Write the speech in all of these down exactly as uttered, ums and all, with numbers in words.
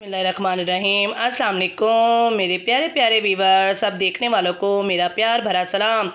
बिस्मिल्लाहिर्रहमानिर्रहीम। अस्सलाम वालेकुम मेरे प्यारे प्यारे व्यूवर, सब देखने वालों को मेरा प्यार भरा सलाम।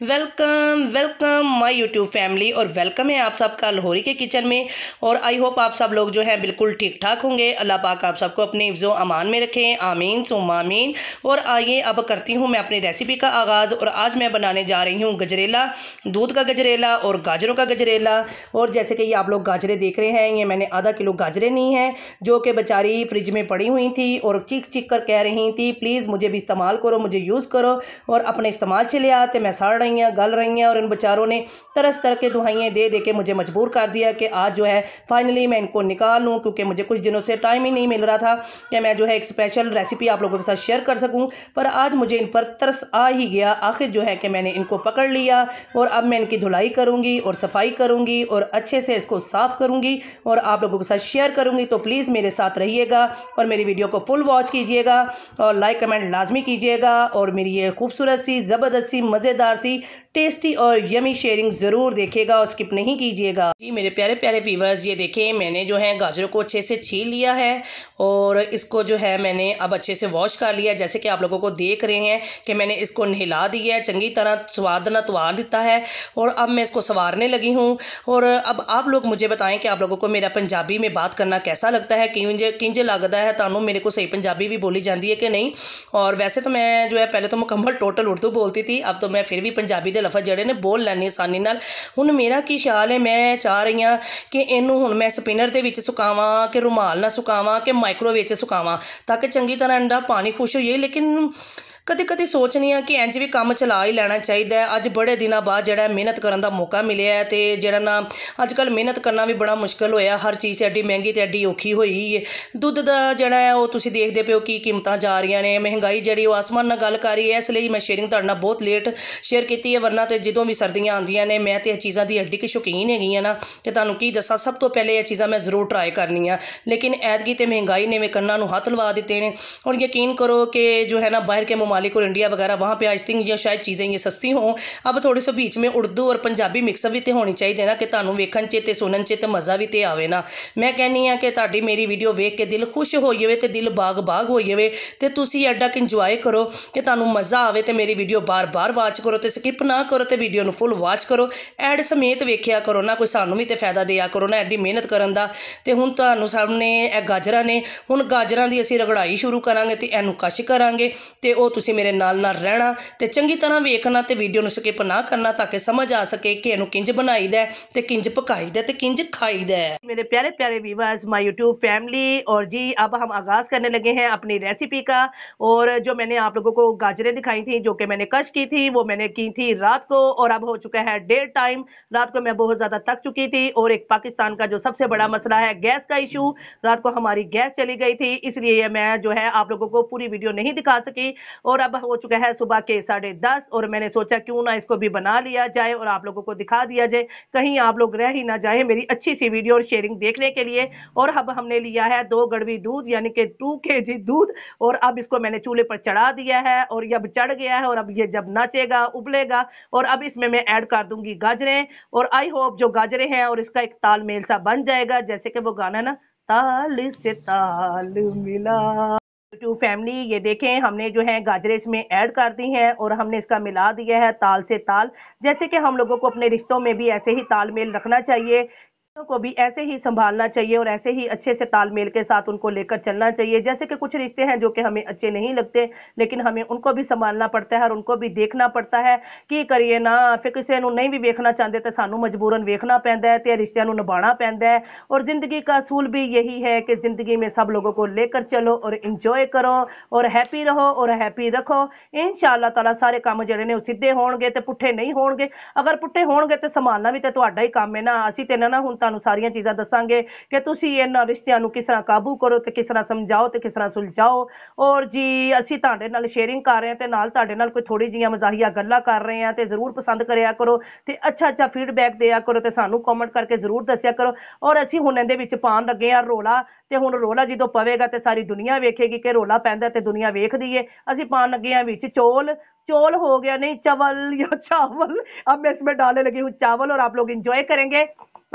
Welcome welcome my YouTube family और वेलकम है आप सबका लाहौरी के किचन में। और आई होप आप सब लोग जो है बिल्कुल ठीक ठाक होंगे। अल्लाह पाक आप सबको अपने हिफ्ज़ो अमान में रखें, आमीन सुम्मा आमीन। और आइए अब करती हूँ मैं अपनी रेसिपी का आगाज़। और आज मैं बनाने जा रही हूँ गजरेला, दूध का गजरेला और गाजरों का गजरेला। और जैसे कि ये आप लोग गाजरें देख रहे हैं, ये मैंने आधा किलो गाजरें ली हैं जो कि बेचारी फ्रिज में पड़ी हुई थी और चीख चीख कर कह रही थी प्लीज़ मुझे भी इस्तेमाल करो, मुझे यूज़ करो। और अपने इस्तेमाल चले आते मैं सड़ रही हैं, गल रही हैं। और इन बेचारों ने तरस तरह के दुआएं दे दे के मुझे मजबूर कर दिया कि आज जो है फाइनली मैं इनको निकाल लूँ, क्योंकि मुझे कुछ दिनों से टाइम ही नहीं मिल रहा था कि मैं जो है एक स्पेशल रेसिपी आप लोगों के साथ शेयर कर सकूँ। पर आज मुझे इन पर तरस आ ही गया। आखिर जो है कि मैंने इनको पकड़ लिया और अब मैं इनकी धुलाई करूँगी और सफाई करूँगी और अच्छे से इसको साफ़ करूँगी और आप लोगों के साथ शेयर करूँगी। तो प्लीज़ मेरे साथ रहिएगा और मेरी वीडियो को फुल वॉच कीजिएगा और लाइक कमेंट लाजमी कीजिएगा। और मेरी ये खूबसूरत सी ज़बरदस्त सी मज़ेदार सी टेस्टी और यमी शेयरिंग ज़रूर देखिएगा और स्किप नहीं कीजिएगा। जी मेरे प्यारे प्यारे व्यूअर्स, ये देखें मैंने जो है गाजरों को अच्छे से छील लिया है और इसको जो है मैंने अब अच्छे से वॉश कर लिया। जैसे कि आप लोगों को देख रहे हैं कि मैंने इसको नहला दिया है, चंगी तरह स्वाद न तवार देता है। और अब मैं इसको संवारने लगी हूँ। और अब आप लोग मुझे बताएं कि आप लोगों को मेरा पंजाबी में बात करना कैसा लगता है, किंज किंज लगता है तानू मेरे को सही पंजाबी भी बोली जाती है कि नहीं। और वैसे तो मैं जो है पहले तो मुकम्मल टोटल उर्दू बोलती थी, अब तो मैं फिर भी पंजाबी के लफज जड़े ने बोल लैनी आसानी नाल। हुण मेरा की ख्याल है, मैं चाह रही हाँ कि इनू हुण मैं स्पिनर दे विच सुकावां कि रुमाल ना सुकावां कि माइक्रोवेव च सुकावां ताकि चंगी तरह इंदा पानी खुश होइए। लेकिन कदे कदे सोचनी हाँ कि इंज भी काम चला ही लेना चाहिए। अज बड़े दिनों बाद जो मेहनत करने का मौका मिले है तो जरा ना अजकल मेहनत करना भी बड़ा मुश्किल होया, हर चीज़ एड्डी महंगी तो एड्डी औखी हुई है। दुध का जड़ा है वो तुसीं देखते पे हो कि कीमत जा रही ने, महंगाई जी आसमान नाल गल कर रही है। इसलिए मैं शेयरिंग तुहाडे नाल बहुत लेट शेयर की है, वरना तो जदों भी सर्दियाँ आंदियां ने मैं तो यह चीज़ों की एड्डी की शौकीन हैगी ना कि तुहानूं की दसां। सब तो पहले यह चीज़ां मैं जरूर ट्राई करनी आ, लेकिन ऐतकी तो महंगाई ने कन्नां नूं हथ लवा दिते ने। और यकीन करो कि जो है ना बाहर के ममालिक और इंडिया वगैरह वहाँ पे आई थिंक ये शायद चीज़ें ये सस्ती हों। अब थोड़े से बीच में उर्दू और पंजाबी मिक्स भी तो होनी चाहिए ना कि तुहानूं वेखण च ते सुनन च ते मज़ा भी तो आवे ना। मैं कहनी हाँ कि तुहाडी मेरी वीडियो वेख के दिल खुश हो जाए तो दिल बाग बाग हो जाए तो तुसीं एडा कि इंजॉय करो कि तुहानूं मज़ा आवे तो मेरी वीडियो बार बार वॉच करो तो स्किप ना करो तो वीडियो नूं फुल वॉच करो, एड समेत वेखिया करो ना, कोई सानूं भी तो फायदा दिया करो ना एड्डी मेहनत करन दा। ते हुण तुहानूं सामने ए गाजरां ने, हुण गाजरां दी असीं रगड़ाई शुरू करांगे ते इहनूं कश करांगे ते ओह तुसीं मेरे नाल नाल रहना ते चंगी तरह वेखना ते वीडियो नूं स्किप ना करना ताकि समझ आ सके कि इहनूं किंज बनाईदा ते किंज पकाईदा ते किंज खाईदा। मेरे प्यारे प्यारे व्यूअर्स, माय यूट्यूब फैमिली, और जी अब हम आगाज़ करने लगे हैं अपनी रेसिपी का। और जो मैंने आप लोगों को गाजरें दिखाई थी जो कि मैंने कश की थी वो मैंने की थी रात को, और अब हो चुका है डेढ़ टाइम। रात को मैं बहुत ज़्यादा थक चुकी थी और एक पाकिस्तान का जो सबसे बड़ा मसला है गैस का इशू, रात को हमारी गैस चली गई थी, इसलिए मैं जो है आप लोगों को पूरी वीडियो नहीं दिखा सकी। और अब हो चुका है सुबह के साढ़े दस और मैंने सोचा क्यों ना इसको भी बना लिया जाए और आप लोगों को दिखा दिया जाए, कहीं आप लोग रह ही ना जाए मेरी अच्छी सी वीडियो और शेयरिंग देखने के लिए। और अब हमने लिया है दो गड़वी दूध यानी कि टू के जी दूध, और अब इसको मैंने चूल्हे पर चढ़ा दिया है और ये अब चढ़ गया है। और अब ये जब नाचेगा उबलेगा और अब इसमें मैं ऐड कर दूंगी गाजरें। और आई होप जो गाजरें हैं और इसका एक तालमेल सा बन जाएगा, जैसे कि वो गाना ना, ताल से ताल मिला। यूट्यूब फैमिली, ये देखें हमने जो है गाजरें इसमें ऐड कर दी हैं और हमने इसका मिला दिया है ताल से ताल। जैसे कि हम लोगों को अपने रिश्तों में भी ऐसे ही तालमेल रखना चाहिए, को भी ऐसे ही संभालना चाहिए और ऐसे ही अच्छे से तालमेल के साथ उनको लेकर चलना चाहिए। जैसे कि कुछ रिश्ते हैं जो कि हमें अच्छे नहीं लगते, लेकिन हमें उनको भी संभालना पड़ता है और उनको भी देखना पड़ता है कि करिए ना, फिर किसी को नहीं भी देखना चाहते तो सानू मजबूरन देखना पैंदा है ते रिश्तियां निभाना पैंदा है। और जिंदगी का असूल भी यही है कि जिंदगी में सब लोगों को लेकर चलो और इंजॉय करो और हैप्पी रहो और हैप्पी रखो। इंशाअल्लाह ताला सारे काम जड़े ने सीधे होणगे ते पुट्ठे नहीं होणगे। अगर पुट्ठे होणगे तो संभालना भी तो तुहाडा ही काम है ना। असीं ते ना हुण ਤੁਹਾਨੂੰ ਸਾਰੀਆਂ ਚੀਜ਼ਾਂ ਦੱਸਾਂਗੇ ਕਿ ਤੁਸੀਂ ਇਹਨਾਂ ਰਿਸ਼ਤਿਆਂ ਨੂੰ ਕਿਸ ਤਰ੍ਹਾਂ ਕਾਬੂ ਕਰੋ ਤੇ ਕਿਸ ਤਰ੍ਹਾਂ ਸਮਝਾਓ ਤੇ ਕਿਸ ਤਰ੍ਹਾਂ ਸੁਲਝਾਓ। ਔਰ ਜੀ ਅਸੀਂ ਤੁਹਾਡੇ ਨਾਲ ਸ਼ੇਅਰਿੰਗ ਕਰ ਰਹੇ ਹਾਂ ਤੇ ਨਾਲ ਤੁਹਾਡੇ ਨਾਲ ਕੋਈ ਥੋੜੀ ਜੀਆਂ ਮਜ਼ਾਹੀਆ ਗੱਲਾਂ ਕਰ ਰਹੇ ਹਾਂ ਤੇ ਜ਼ਰੂਰ ਪਸੰਦ ਕਰਿਆ ਕਰੋ ਤੇ ਅੱਛਾ ਅੱਛਾ ਫੀਡਬੈਕ ਦਿਆ ਕਰੋ ਤੇ ਸਾਨੂੰ ਕਮੈਂਟ ਕਰਕੇ ਜ਼ਰੂਰ ਦੱਸਿਆ ਕਰੋ। ਔਰ ਅਸੀਂ ਹੁਣ ਇਹਦੇ ਵਿੱਚ ਪਾਣ ਲੱਗੇ ਆ ਰੋਲਾ, ਤੇ ਹੁਣ ਰੋਲਾ ਜਦੋਂ ਪਵੇਗਾ ਤੇ ਸਾਰੀ ਦੁਨੀਆ ਵੇਖੇਗੀ ਕਿ ਰੋਲਾ ਪੈਂਦਾ ਤੇ ਦੁਨੀਆ ਵੇਖਦੀ ਏ। ਅਸੀਂ ਪਾਣ ਲੱਗੇ ਆ ਵਿੱਚ चौल, चौल हो गया नहीं चावल या चावल, अब मैं इसमें डालने लगी हूँ चावल और आप लोग इंजॉय करेंगे।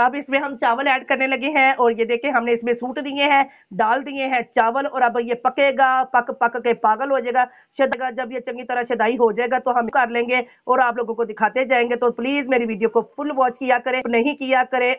अब इसमें हम चावल ऐड करने लगे हैं और ये देखें हमने इसमें सूट दिए हैं, डाल दिए हैं चावल और अब ये पकेगा, पक पक के पागल हो जाएगा। शदगा जब ये चंगी तरह शदाई हो जाएगा तो हम कर लेंगे और आप लोगों को दिखाते जाएंगे। तो प्लीज मेरी वीडियो को फुल वॉच किया करें, नहीं किया करें।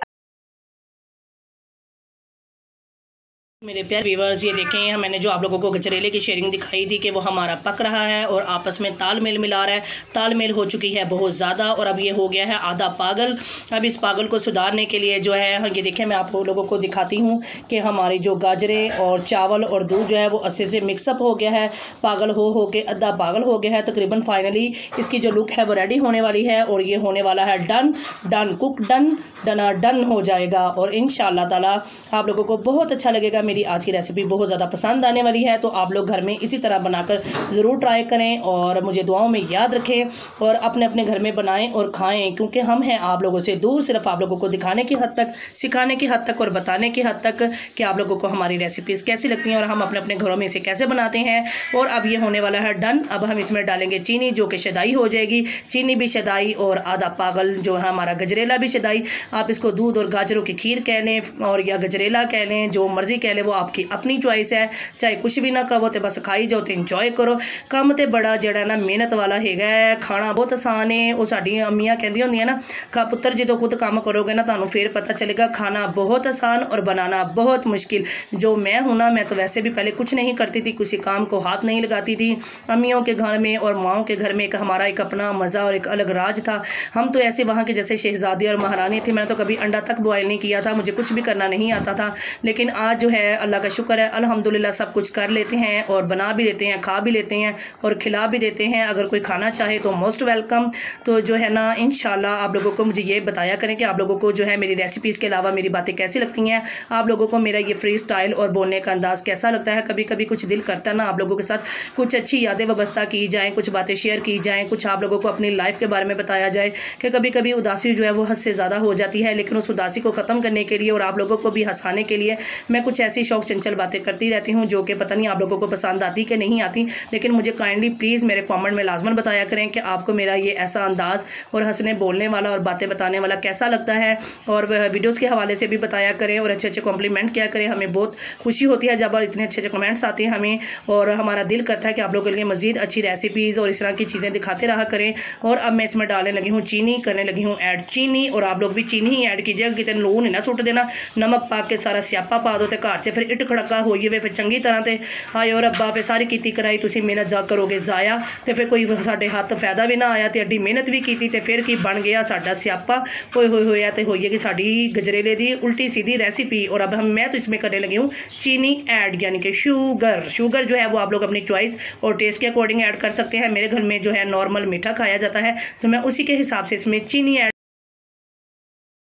मेरे प्यारे व्यूअर्स, ये देखें मैंने जो आप लोगों को गजरेले की शेयरिंग दिखाई थी कि वो हमारा पक रहा है और आपस में तालमेल मिला रहा है, तालमेल हो चुकी है बहुत ज़्यादा और अब ये हो गया है आधा पागल। अब इस पागल को सुधारने के लिए जो है ये देखें मैं आप लोगों को दिखाती हूँ कि हमारी जो गाजरें और चावल और दूध जो है वो अच्छे से मिक्सअप हो गया है, पागल हो हो के आधा पागल हो गया है। तकरीबन फाइनली इसकी जो लुक है वो रेडी होने वाली है और ये होने वाला है डन डन कुक डन डना डन हो जाएगा और इंशाअल्लाह ताला आप लोगों को बहुत अच्छा लगेगा। मेरी आज की रेसिपी बहुत ज़्यादा पसंद आने वाली है, तो आप लोग घर में इसी तरह बनाकर ज़रूर ट्राई करें और मुझे दुआओं में याद रखें और अपने अपने घर में बनाएं और खाएं, क्योंकि हम हैं आप लोगों से दूर, सिर्फ आप लोगों को दिखाने की हद तक, सिखाने की हद तक और बताने की हद तक कि आप लोगों को हमारी रेसिपीज़ कैसी लगती हैं और हम अपने अपने घरों में इसे कैसे बनाते हैं। और अब ये होने वाला है डन। अब हम इसमें डालेंगे चीनी जो कि शदाई हो जाएगी, चीनी भी शदाई और आधा पागल जो है हमारा गजरेला भी शदाई। आप इसको दूध और गाजरों की खीर कह लें और या गजरेला कह लें, जो मर्जी कह लें, वो आपकी अपनी चॉइस है। चाहे कुछ भी ना कहो तो बस खाई जाओ तो इंजॉय करो। कम तो बड़ा जड़ा ना मेहनत वाला है, खाना बहुत आसान है। वो साड़ी अम्मियाँ कहती होंगी ना, खा पुत्र जो खुद काम करोगे ना तो फिर पता चलेगा खाना बहुत आसान और बनाना बहुत मुश्किल। जो मैं हूँ ना, मैं तो वैसे भी पहले कुछ नहीं करती थी, किसी काम को हाथ नहीं लगाती थी। अम्मियों के घर में और माओं के घर में एक हमारा एक अपना मज़ा और एक अलग राज था। हम तो ऐसे वहाँ के जैसे शहजादी और महारानी थी। मैंने तो कभी अंडा तक बॉयल नहीं किया था, मुझे कुछ भी करना नहीं आता था। लेकिन आज जो है अल्लाह का शुक्र है, अल्हम्दुलिल्लाह सब कुछ कर लेते हैं और बना भी लेते हैं, खा भी लेते हैं और खिला भी देते हैं। अगर कोई खाना चाहे तो मोस्ट वेलकम। तो जो है ना इंशाल्लाह आप लोगों को मुझे ये बताया करें कि आप लोगों को जो है मेरी रेसिपीज़ के अलावा मेरी बातें कैसी लगती हैं, आप लोगों को मेरा ये फ्री स्टाइल और बोलने का अंदाज़ कैसा लगता है। कभी कभी कुछ दिल करता है ना आप लोगों के साथ कुछ अच्छी यादें वाबस्ता की जाएँ, कुछ बातें शेयर की जाएँ, कुछ आप लोगों को अपनी लाइफ के बारे में बताया जाए कि कभी कभी उदासी जो है वो हद से ज़्यादा हो जाती है। लेकिन उस उदासी को ख़त्म करने के लिए और आप लोगों को भी हंसाने के लिए मैं कुछ ऐसी शौक चंचल बातें करती रहती हूँ जो कि पता नहीं आप लोगों को पसंद आती कि नहीं आती। लेकिन मुझे काइंडली प्लीज़ मेरे कमेंट में लाजमन बताया करें कि आपको मेरा ये ऐसा अंदाज़ और हंसने बोलने वाला और बातें बताने वाला कैसा लगता है। और वीडियोज़ के हवाले से भी बताया करें और अच्छे अच्छे कॉम्प्लीमेंट किया करें। हमें बहुत खुशी होती है जब इतने अच्छे अच्छे कमेंट्स आते हैं हमें, और हमारा दिल करता है कि आप लोगों के लिए मज़ीद अच्छी रेसिपीज़ और इस तरह की चीज़ें दिखाते रहा करें। और अब मैं इसमें डालने लगी हूँ चीनी, करने लगी हूँ ऐड चीनी। और आप लोग भी चीनी ही ऐड कीजिएगा, कितने लून नहीं ना सुट देना। नमक पा के सारा स्यापा पा दो तो घर से फिर इट खड़का होइए वे फिर चंगी तरह से आए और अब्बा फिर सारी कीती कराई तुम मेहनत जा करोगे ज़ाया, तो फिर कोई साढ़े हाथ फायदा भी ना आया तो एड्डी मेहनत भी की तो फिर की बन गया साडा स्यापा होए होए होया तो होइए कि साड़ी गजरेले की उल्टी सीधी रेसिपी। और अब हम मैं तो इसमें करने लगी हूँ चीनी ऐड, यानी कि शुगर। शुगर जो है वो आप लोग अपनी चॉइस और टेस्ट के अकॉर्डिंग ऐड कर सकते हैं। मेरे घर में जो है नॉर्मल मीठा खाया जाता है तो मैं उसी के हिसाब से इसमें चीनी ऐड